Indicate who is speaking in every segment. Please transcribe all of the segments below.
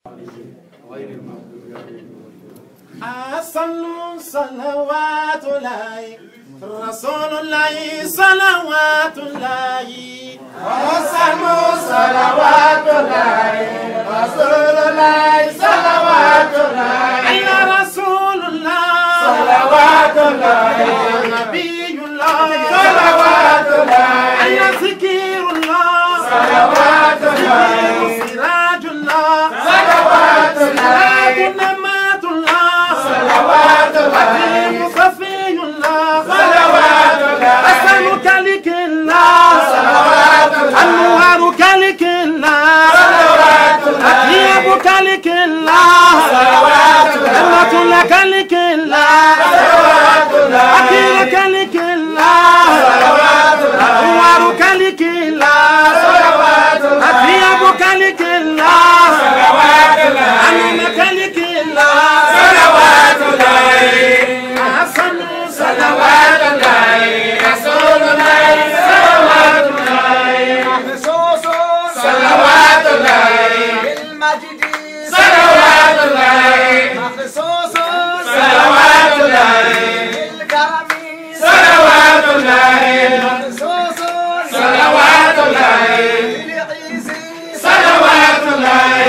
Speaker 1: صلوا صلوات الله رسول الله صلوات الله صلوا صلوات الله رسول الله صلوات الله يا رسول الله صلوات الله يا نبي الله صلوات الله يا ذكر الله صلوات الله سراج الله صلوات الله نمات الله صلوات الله صفي الله صلوات الله أسألك لك الله صلوات الله أنوارك لك الله صلوات الله أطيبك لك الله صلوات الله أمة لك لك الله صلوات الله أكيلك لك الله صلوات الله أنوارك لك الله صلوات الله أطيبك لك الله صلوات الله أمك لك الله صلوات الله أحسن صلوات الله رسول الله صلوات الله محسوس صلوات الله بالمجد صلوات الله محسوس صلوات الله بالكرم صلوات الله محسوس صلوات الله بالعز صلوات الله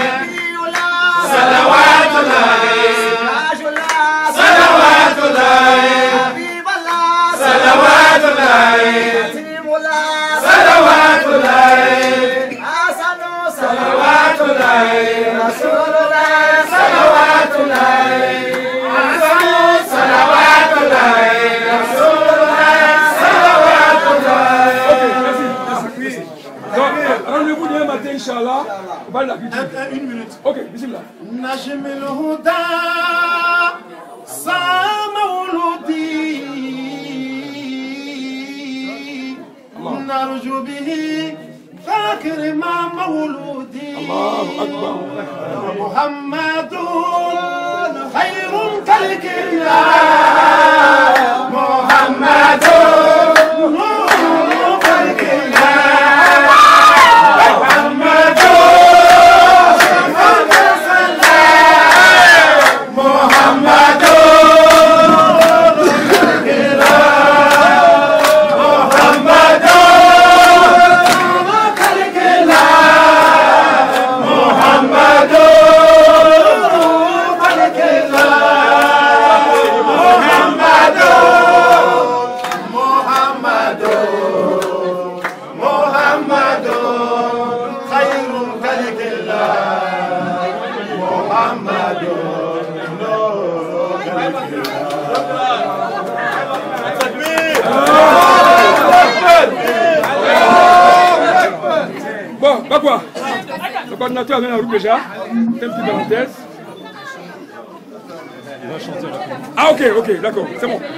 Speaker 1: صلوات الله سراج الله صلوات الله حبيب الله صلوات الله حكيم الله صلوات الله حسن صلوات الله رسول الله صلوات الله حسن صلوات الله رسول الله صلوات الله.
Speaker 2: Rendez-vous demain matin, Inch'Allah. On va l'habitude.
Speaker 1: Une minute.
Speaker 2: Ok, bismillah.
Speaker 1: نجم الهدى مولودي نرجو به فاكر ما مولودي
Speaker 2: الله أكبر.
Speaker 1: محمد خير خلق الله محمد نور خلق الله محمد محمد
Speaker 2: Bon, bah quoi? Le coordinateur vient en route déjà. Fais une petite parenthèse. Ah ok, ok, d'accord, c'est bon.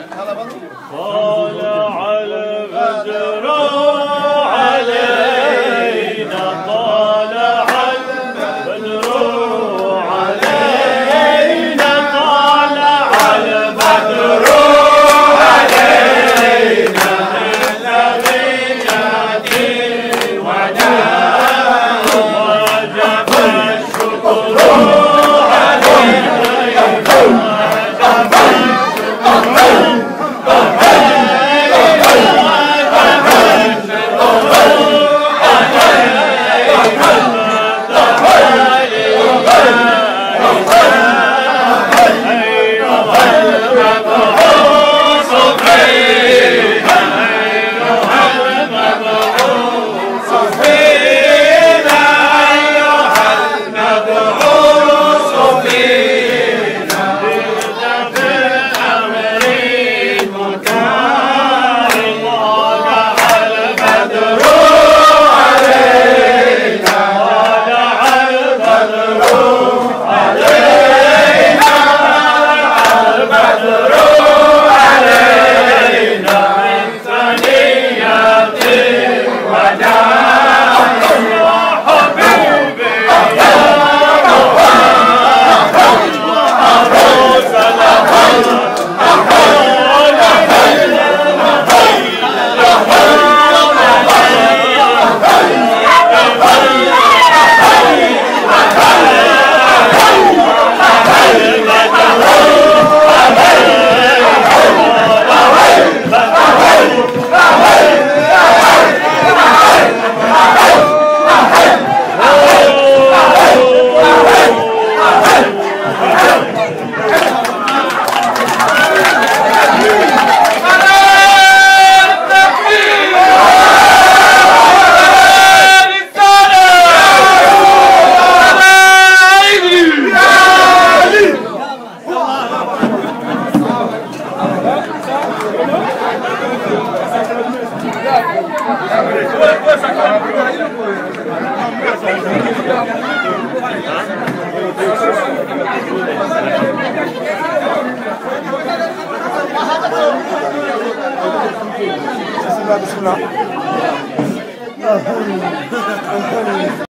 Speaker 1: بسم الله